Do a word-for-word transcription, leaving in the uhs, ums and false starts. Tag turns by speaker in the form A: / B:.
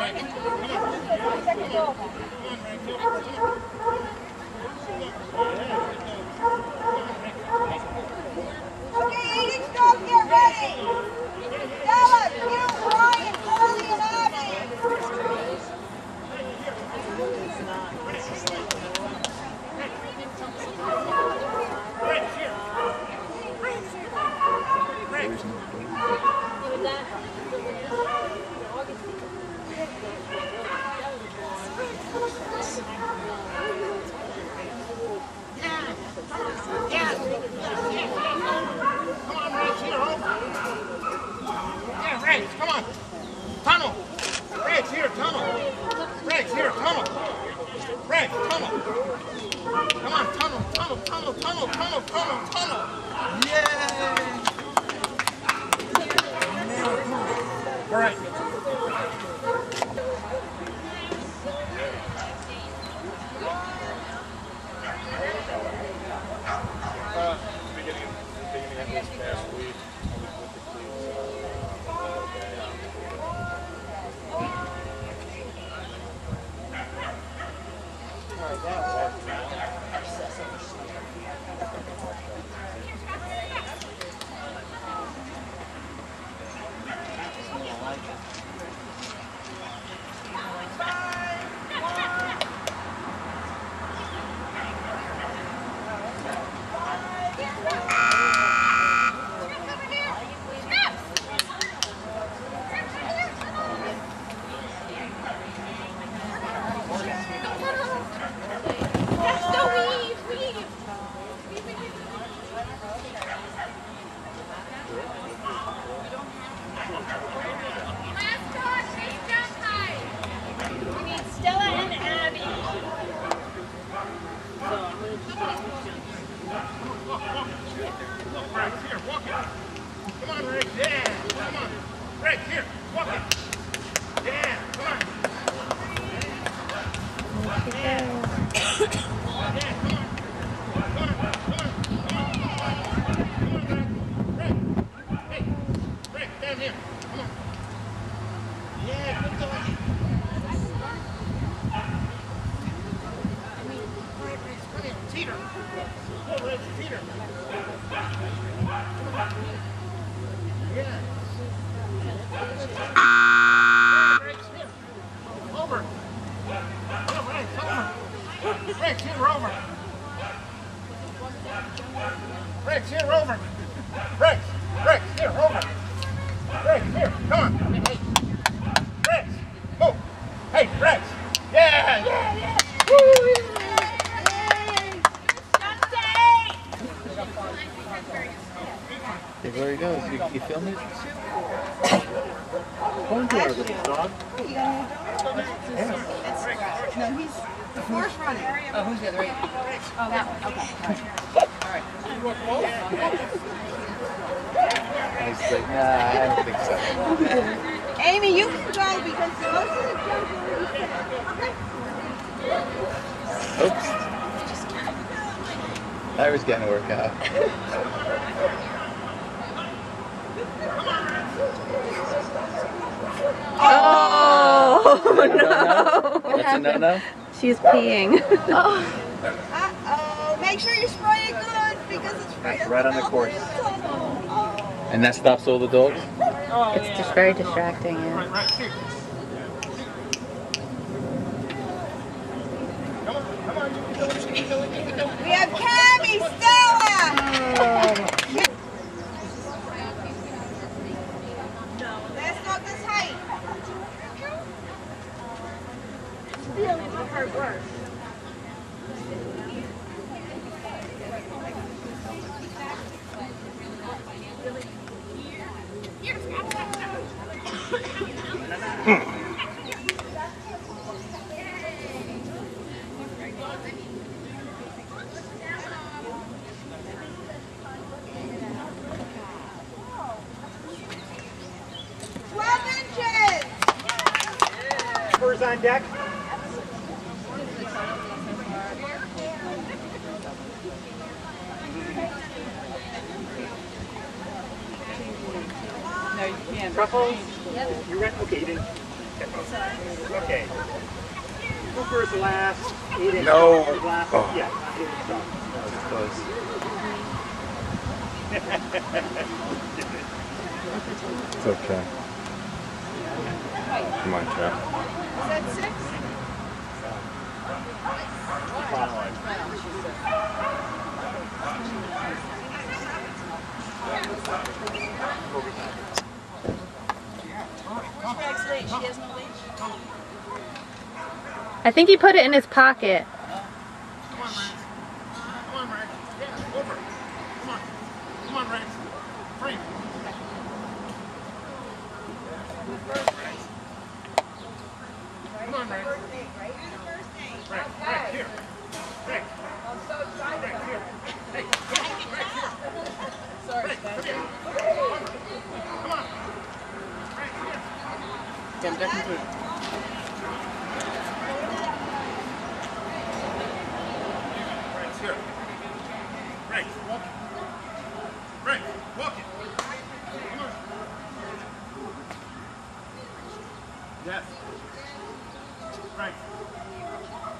A: There he goes. You, you filming? One more little dog.
B: No, he's the fourth running.
C: Oh, who's the other eight?
B: Oh, that one. Okay.
C: All right.
A: He's like, nah, I don't think so.
B: Amy, you can go because most of the jump.
A: Oops. That was getting to work out.
D: Oh, no.
A: What That's a no-no?
D: She's peeing.
B: Oh. Uh-oh. Make sure you spray it good because it's free.
A: Right on the course.
B: Oh.
A: And that stops all the dogs?
D: It's just very distracting, yeah.
B: We have Cammy, Stella! Let's not this height. Really took her worse.
E: Spurs on deck.
C: No, you can't.
E: Truffles? You're right. Okay, you didn't. Okay. Cooper's last. Eight inch
A: No.
E: shot. Last,
A: Oh.
E: Yeah, not eight inch shot.
A: That was close. It's okay. Come on, Trap.
B: Is that six? Where's Rag's leash? She has no leash?
D: I think he put it in his pocket.
F: Come on, Rex. Come on, Rex. Yeah, over. Come on. Come on, Rex. Frame. Come on, Rex. Rex, Rex, here. Rex.
B: I'm so excited.
F: Rex, here. Hey, come on. Rex, here.
B: Sorry,
F: Rex, come here. Come on. Rex, here.
C: Jump back into it.
F: Rex, here. Rex, walk it. Rex, walk it. Come on. Yes. Rex.